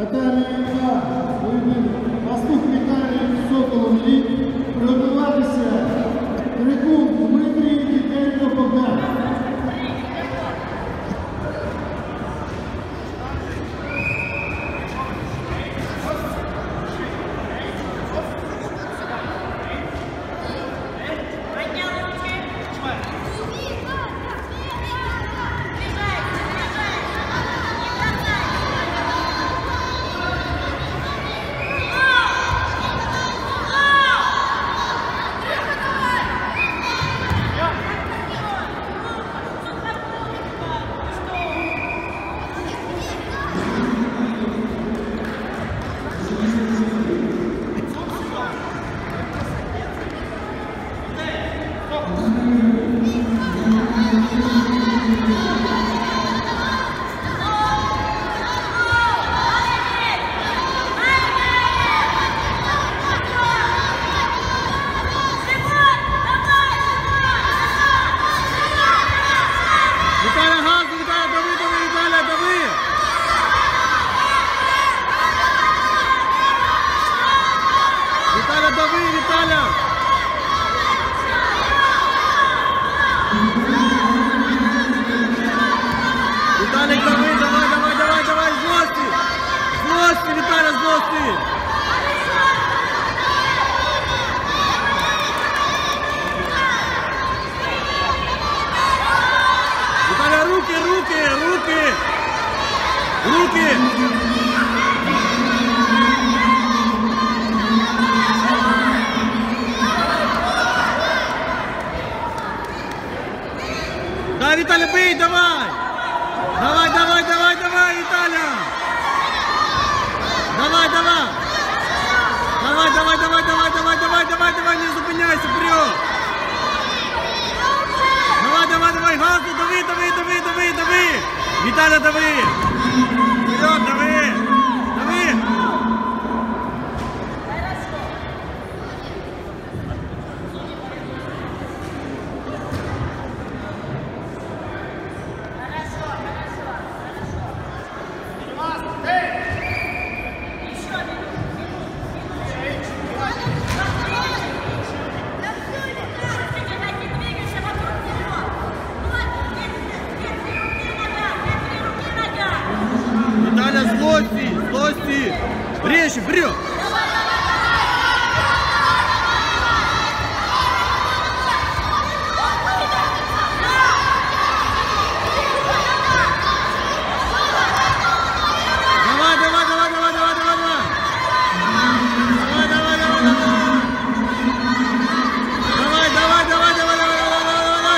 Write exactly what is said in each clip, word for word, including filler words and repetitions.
Наталія Пастух Віталій Соколом Лід, приготуватися Крикун Дмитрій Діденко Богдан. Да, Виталя, бей, давай! Давай, давай, давай, давай, Виталя! Давай, давай! Давай, давай, давай, давай, давай, давай, давай, давай, не зупиняйся, вперед! Давай, давай, давай, газу, дави, дави, дави, дави, дави! Виталя, дави! Вперед, дави! Дави! Злости, злости! Резче, вперед! Давай, давай, давай, давай, давай, давай, давай! Давай, давай, давай, давай! Давай, давай, давай, давай, давай, давай, давай, давай!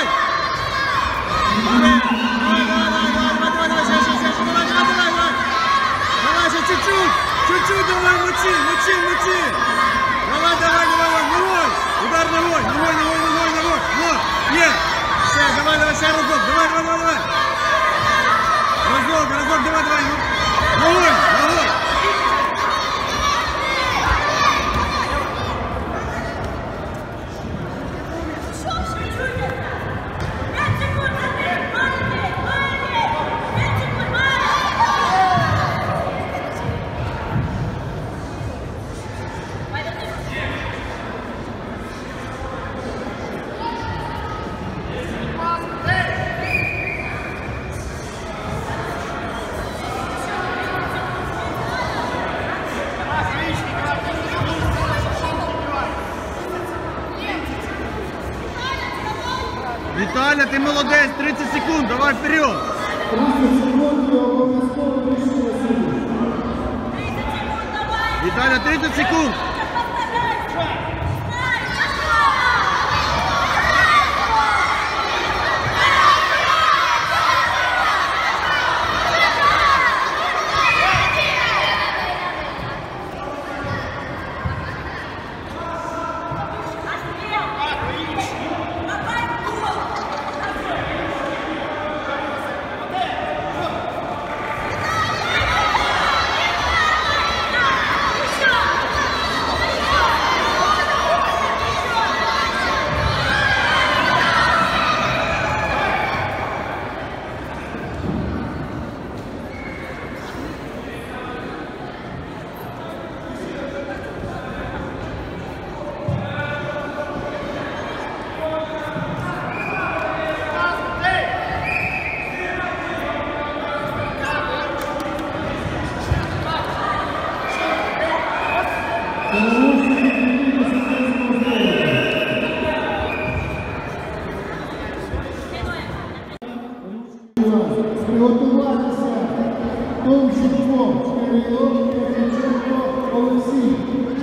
Чуть-чуть, чуть-чуть давай, мочи, мочи, мочи. Давай, давай, давай, ногой. Удар ногой, ногой, ногой, ногой, ногой. Вот, нет. Все, давай, давай, все, разок, давай, давай, давай, давай. Разок, разок, давай, давай. Ногой, ногой. Виталя, ты молодец, тридцать секунд, давай вперед! тридцать секунд і обов'язково рішення суду. Виталя, тридцать секунд! Приготуватися. Томченко Кирило, Кириченко Олексій.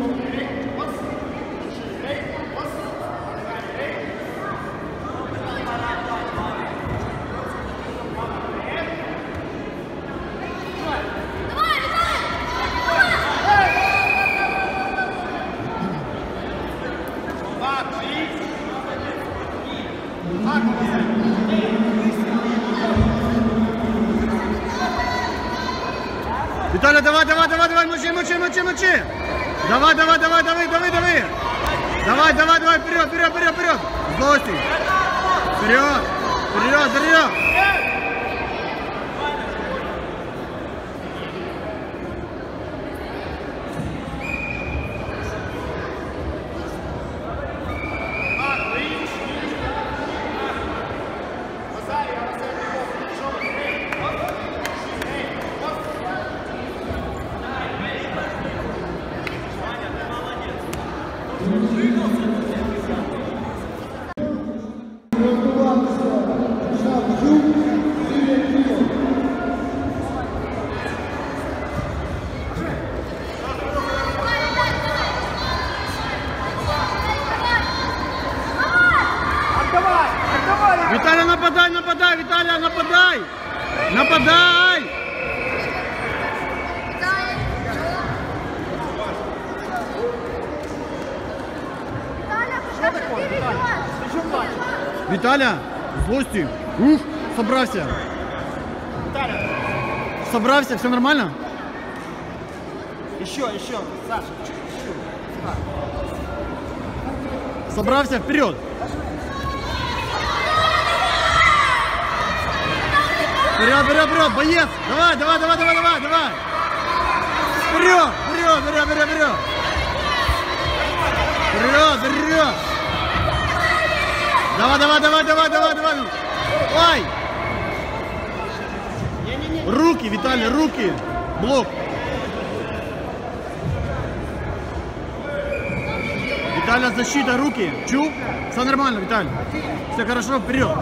Виталя, давай, давай, давай, давай, мочи, мочи, мочи, мочи. Давай, давай, давай, давай, давай, давай. Давай, давай, давай, вперед, вперед, вперед, вперед. Злости. Вперед, вперед, вперед. Виталя, нападай, нападай, Виталя, нападай! Нападай! Виталя, злости. Ух, собрался. Собрался, все нормально? Еще, еще, Саша, еще. Собрался, вперед. Вперед, вперед, вперед, боец! Давай, давай, давай, давай, давай, давай! Вперед, вперед, вперед, вперед, вперед! Вперед, вперед! Давай, давай, давай, давай, давай, давай! Ай! Руки, Виталий, руки! Блок! Виталя, защита, руки! Чу? Все нормально, Виталий! Все хорошо, вперед!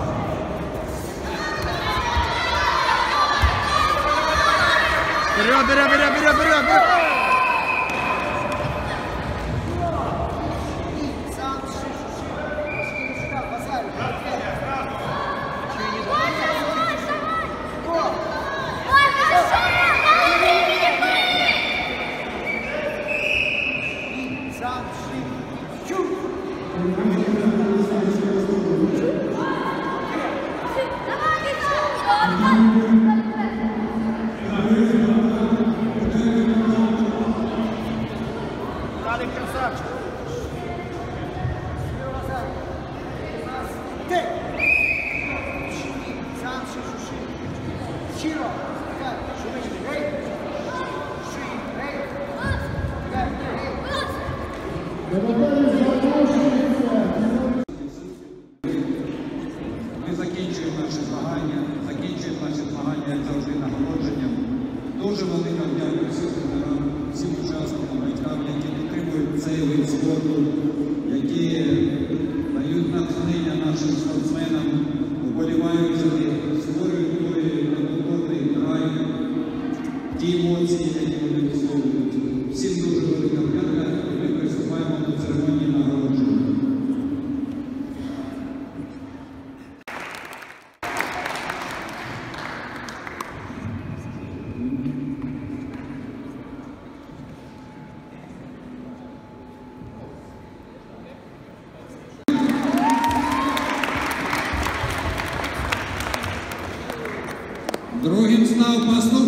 Вперед, вперед, вперед, вперед, вперед, вперед! Ми закінчуємо наші змагання, закінчуємо наші змагання, як завжди, нагородженням. Дуже велика дякую всім тренерам, всім учасникам, батькам, які підтримують цей вид спорту, які дають натхнення нашим спортсменам, вболівають за них, створюють той некультурний край, ті емоції, які вони висловлюють. Всім дуже велика вдяка, і ми приступаємо до церемонії нагородження. Другим став пас